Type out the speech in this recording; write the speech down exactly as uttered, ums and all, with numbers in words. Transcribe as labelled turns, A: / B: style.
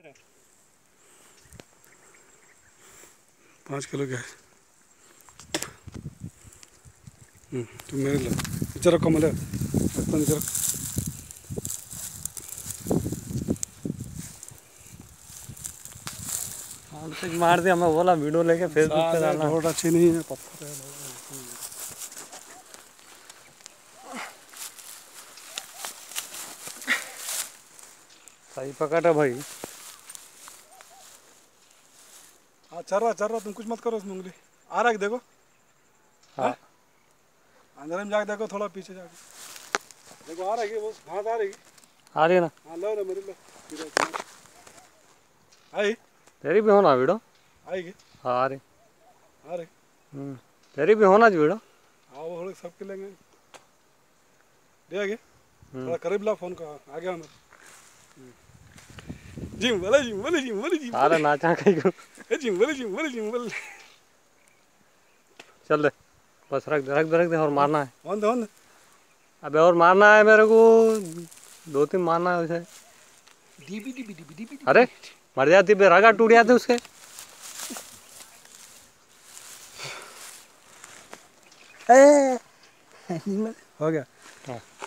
A: पाँच किलो क्या है? तुम मेरे लो नीचे रखो, मतलब नीचे रखो।
B: मार दिया, मैं बोला वीडियो लेके फेसबुक पे डालना।
A: ढोल अच्छी नहीं है, पत्थर है।
B: सही पकड़ है भाई।
A: हाँ चल रहा चल रहा, तुम कुछ मत करो उसमें, उंगली आ रहा है देखो।
B: हाँ
A: अंदर में जाके देखो, थोड़ा पीछे जाके देखो, आ रहा है वो घास आ रही
B: आ रही है ना।
A: हाँ लो लो मेरे लो आई
B: तेरी भी होना वीडियो
A: आएगी।
B: हाँ आ रही
A: आ रही
B: हम्म तेरी भी होना वीडियो।
A: हाँ वो थोड़े सबके लेंगे, ले आगे थोड़ा करीब ला फोन का, आ गया अंदर। जिम वाले जिम वाले जिम वाले जिम
B: सारा नाचा कहीं को।
A: जिम वाले जिम वाले जिम वाले।
B: चल दे बस, रख दे रख दे रख दे, और मारना है।
A: ऑन दे ऑन दे।
B: अबे और मारना है मेरे को, दो तीन मारना है उसे।
A: DB DB DB DB.
B: अरे मर जाती बे, रागा टूट जाते उसके।
A: हो गया।
B: हाँ